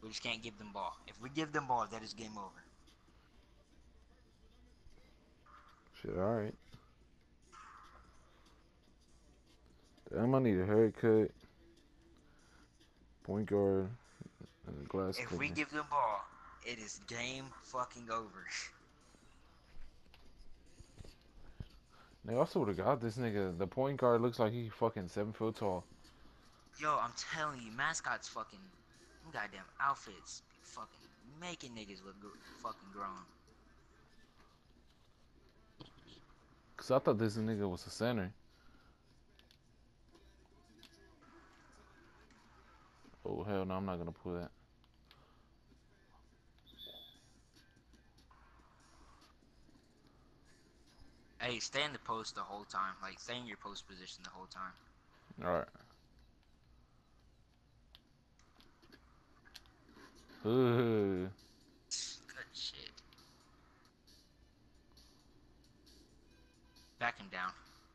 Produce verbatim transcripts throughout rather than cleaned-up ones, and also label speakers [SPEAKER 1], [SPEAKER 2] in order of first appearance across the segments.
[SPEAKER 1] We just can't give them ball. If we give them ball, that is game over.
[SPEAKER 2] Shit, alright. Damn, I need a haircut, point guard, and a glass
[SPEAKER 1] If we
[SPEAKER 2] cleaner.
[SPEAKER 1] give them ball, it is game fucking over.
[SPEAKER 2] Nigga, I swear to God, this nigga, the point guard looks like he fucking seven foot tall.
[SPEAKER 1] Yo, I'm telling you, mascots fucking them goddamn outfits be fucking making niggas look gr- fucking grown.
[SPEAKER 2] Cause I thought this nigga was a center. Oh hell no, I'm not gonna pull that.
[SPEAKER 1] Hey, stay in the post the whole time. Like, stay in your post position the whole time.
[SPEAKER 2] Alright. Good
[SPEAKER 1] Good shit. Back him down.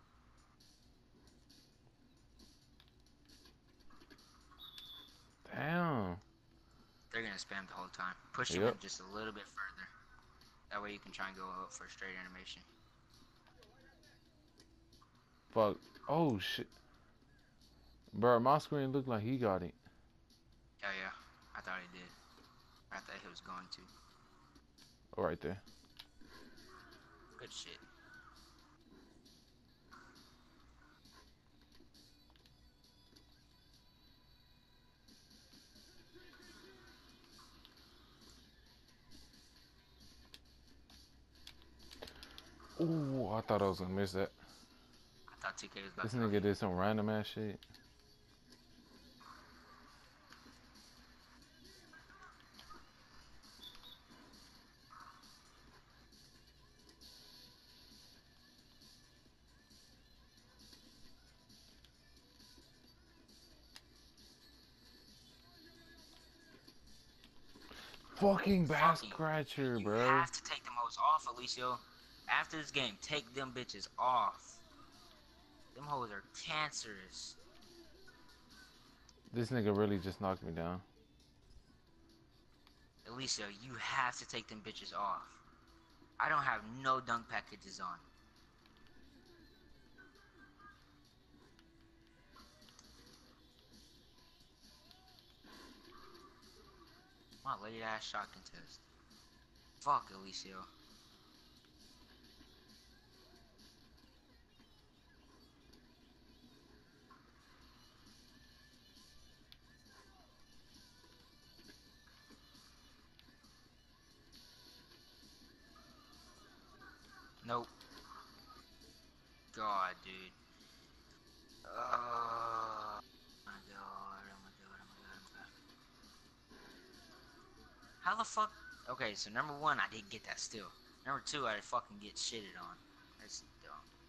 [SPEAKER 2] Damn.
[SPEAKER 1] They're gonna spam the whole time. Push him
[SPEAKER 2] Yep.
[SPEAKER 1] in just a little bit further. That way you can try and go up for a straight animation.
[SPEAKER 2] Fuck. Oh shit. Bro, my screen looked like he got it.
[SPEAKER 1] Yeah, yeah. I thought he did. I thought he was going to.
[SPEAKER 2] Oh, right there.
[SPEAKER 1] Good shit.
[SPEAKER 2] Ooh, I thought I was gonna miss that.
[SPEAKER 1] I thought two K was about
[SPEAKER 2] This
[SPEAKER 1] to go
[SPEAKER 2] nigga
[SPEAKER 1] in.
[SPEAKER 2] did some random ass shit. Fucking back
[SPEAKER 1] Fucking.
[SPEAKER 2] scratcher,
[SPEAKER 1] You
[SPEAKER 2] bro.
[SPEAKER 1] have to take them hoes off, Alicio. After this game, take them bitches off. Them hoes are cancerous.
[SPEAKER 2] This nigga really just knocked me down.
[SPEAKER 1] Alicia, you have to take them bitches off. I don't have no dunk packages on. My late ass shot contest. Fuck, Alicio. Nope. God, dude. Oh my god, oh my god, oh my god, oh my god. How the fuck? Okay, so number one, I didn't get that still. Number two, I fucking get shitted on. That's dumb.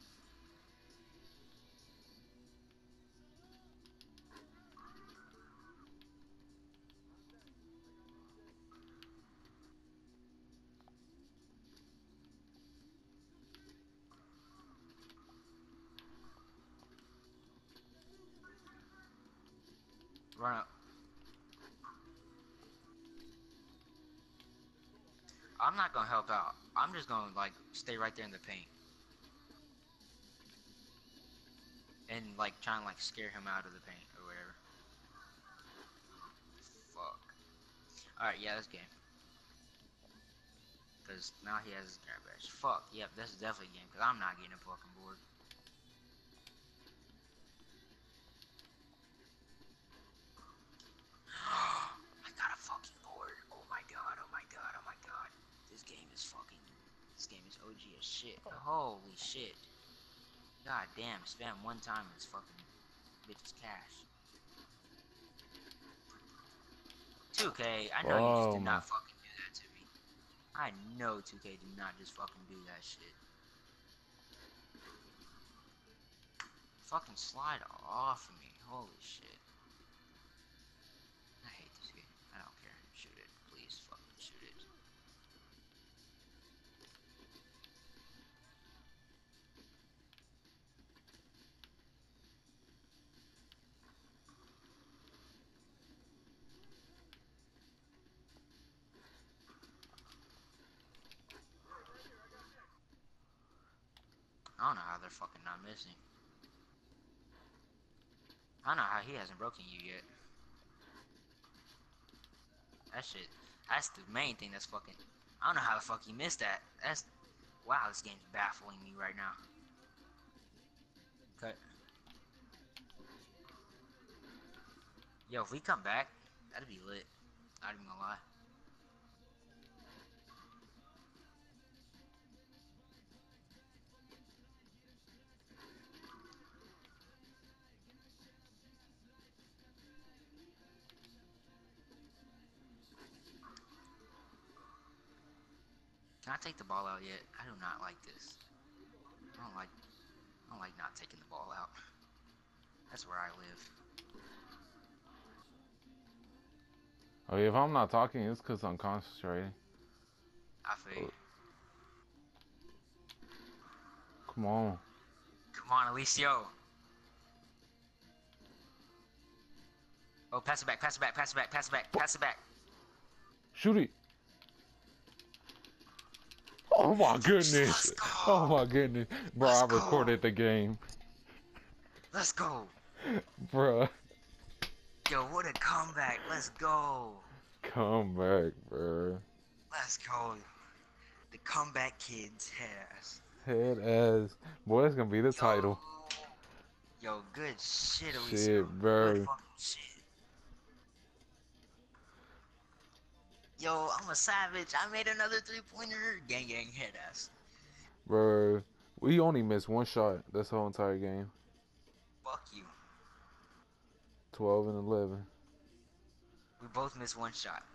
[SPEAKER 1] Run up. I'm not gonna help out. I'm just gonna like stay right there in the paint and like try and like scare him out of the paint or whatever. Fuck. All right, yeah, this game. Cause now he has his grab badge. Fuck. Yep, this is definitely a game. Cause I'm not getting a fucking board. I got a fucking board. Oh my god. Oh my god. Oh my god. This game is fucking. This game is O G as shit. Holy shit. God damn. Spam one time and it's fucking bitch's cash. two K. I know you just
[SPEAKER 2] Oh
[SPEAKER 1] did
[SPEAKER 2] my.
[SPEAKER 1] not fucking do that to me. I know two K did not just fucking do that shit. Fucking slide off of me. Holy shit. I hate this game. I don't care. Shoot it. Please fucking shoot it. I don't know how they're fucking not missing. I don't know how he hasn't broken you yet. That shit, that's the main thing that's fucking... I don't know how the fuck he missed that. That's... Wow, this game's baffling me right now. Cut. Yo, if we come back, that'd be lit. Not even gonna lie. Can I take the ball out yet? I do not like this. I don't like I don't like not taking the ball out. That's where I live.
[SPEAKER 2] Oh, if I'm not talking, it's because I'm concentrating.
[SPEAKER 1] I feel.
[SPEAKER 2] Come on.
[SPEAKER 1] Come on, Alicio. Oh, pass it back, pass it back, pass it back, pass it back, pass it back.
[SPEAKER 2] Shoot it. Oh my goodness. Oh my goodness. Bro,
[SPEAKER 1] Let's
[SPEAKER 2] I recorded
[SPEAKER 1] go.
[SPEAKER 2] the game.
[SPEAKER 1] Let's go.
[SPEAKER 2] Bro.
[SPEAKER 1] Yo, what a comeback. Let's go.
[SPEAKER 2] Come back, bro.
[SPEAKER 1] Let's go. The comeback kids has.
[SPEAKER 2] Head ass. Boy, that's gonna be the
[SPEAKER 1] Yo.
[SPEAKER 2] title.
[SPEAKER 1] Yo, good shit, Alicio.
[SPEAKER 2] Shit, bro.
[SPEAKER 1] Good fucking shit. Yo, I'm a savage. I made another three-pointer. Gang, gang, head ass.
[SPEAKER 2] Bro, we only missed one shot this whole entire game.
[SPEAKER 1] Fuck you.
[SPEAKER 2] twelve and eleven.
[SPEAKER 1] We both missed one shot.